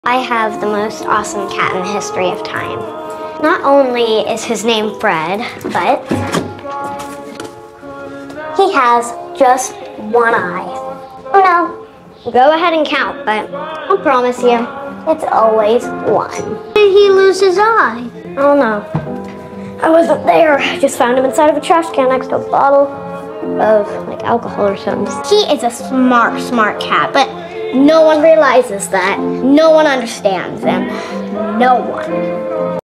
I have the most awesome cat in the history of time. Not only is his name Fred, but he has just one eye. Oh no, go ahead and count, but I'll promise you, it's always one. How did he lose his eye? I don't know. I wasn't there. I just found him inside of a trash can next to a bottle of like alcohol or something. He is a smart cat, but no one realizes that. No one understands them. No one.